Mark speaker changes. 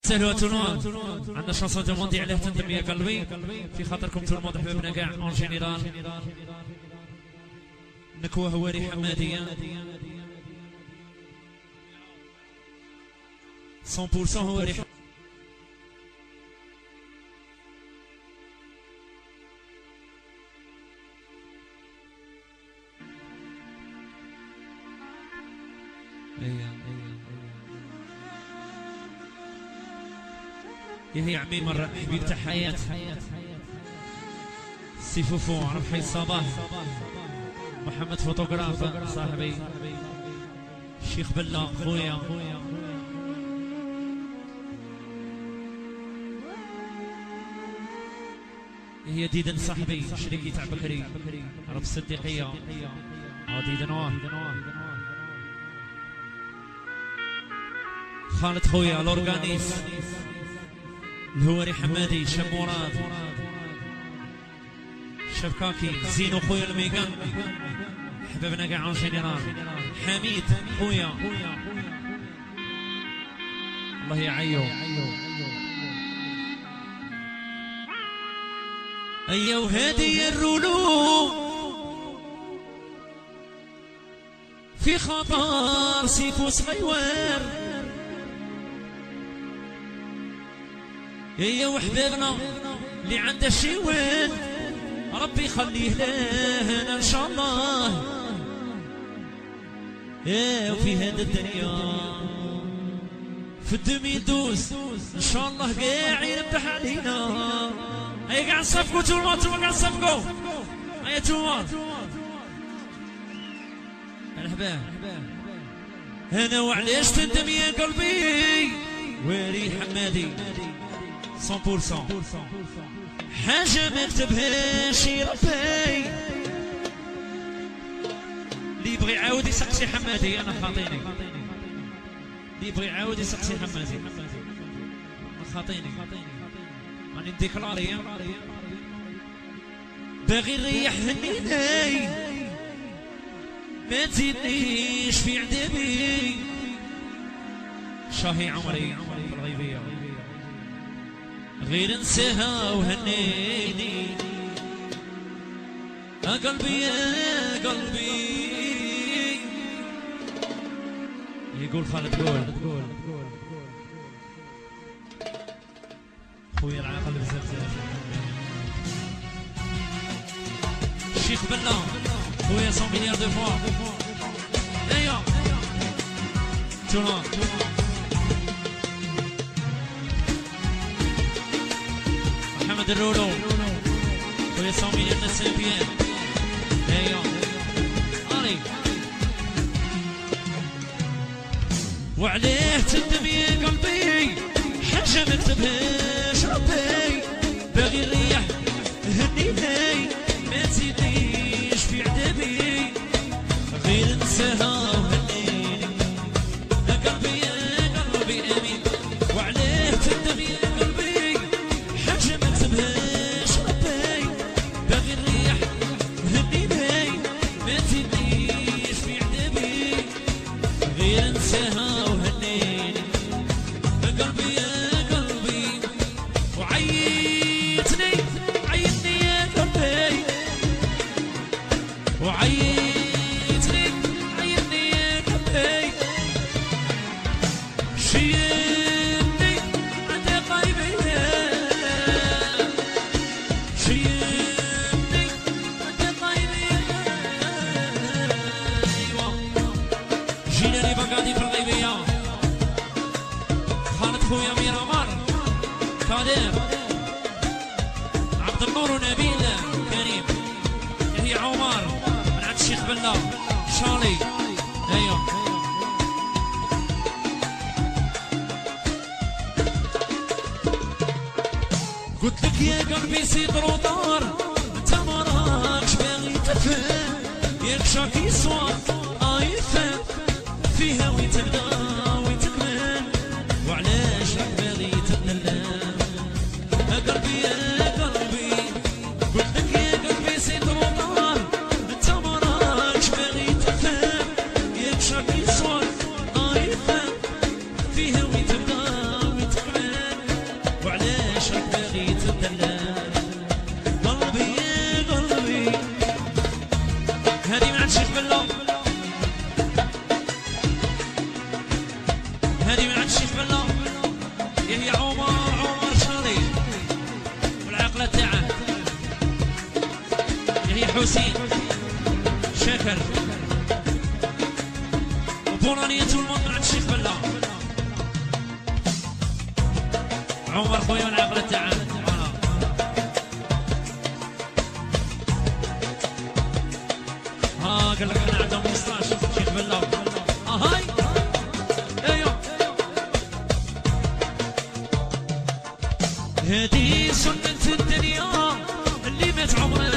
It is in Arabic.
Speaker 1: سهلوا تونو عندنا شانسون دوموندي عليه تندم يا قلبي في خاطركم تو الموند حبابنا كاع اون جينيرال نكوه هواري حماديه 100% هواري يا عمي مرة حبيب تاع حياة سي فوفو عرف حي الصباح محمد فوتوغراف صاحبي الشيخ بلا خويا هي ديدن صاحبي شريكي تاع بكري عرف الصديقية ديدن خالد خويا لورغانيس الهواري حمادي شاب مراد شاب كاكي زينو خويا الميغان حبابنا كاع اون جينيرال حميد خويا الله يعيو ايا وهادي الرولو في خطر سيفو صغير يا وحبابنا اللي عنده شي وين ربي يخليه لنا ان شاء الله وفي هذه الدنيا في الدمي دوز ان شاء الله قاع يربح علينا هيا قاع نصفقوا توما قاع نصفقوا هيا توما الحباب انا وعلاش تندم يا قلبي واري حمادي 100% حاجة ما كتبهاش ربي اللي يبغي يعاود يسقسي حمادي انا خاطيني اللي يبغي يعاود يسقسي حمادي انا خاطيني راني نديكلاري باغي نريح هنيني ما تزيدنيش في عذابي شاهي عمري في الغيبية غير انساها وهنيني يا قلبي يا قلبي يقول خالد قول خويا العاقل بزاف الشيخ بلا خويا 100 مليار دو فوا ايوا تونو محمد الرولو خويا 100 مليون ناس بيان ايوا علي وعليه تندم يا قلبي حاجه ما كتبهاش ربي باغي نريح هنيني ما تزيدنيش في عذابي غير انساها وهنيني يا قلبي يا قلبي امين وعليه تندم يا قلبي حاجه ما كتبهاش ربي باغي نريح هنيني ما تزيدنيش في عذابي غير انساها وهنيني يا قلبي يا قلبي وعيتني يا قلبي وعيتني يا قلبي شيلني عند قلبي شيلني عند قلبي جيلاني بقادي في الغيبية خالد خويا ميرامار كادر عبد النور ونبيل كريم هي عمر من عند الشيخ بلا شالي ايوه قلت لك يا قلبي سيطر ودار انت ما راكش باغي تفهم ياك شاكي صوت يفهم فيها وين تبدا وين تكمل وعلاش راك باغي تتنلم يا قلبي يا قلبي قلت لك يا قلبي سيطر ودار انت ما راكش باغي تفهم ياك شاكي صوت يفهم فيها وين تبدا وين تكمل الغالية والمطلع الشيخ بلا عمر خويا والعقل تعال ها قال لك احنا عندنا 15 شيخ بلا هاي ايوه هذه سنة الدنيا اللي مات عمره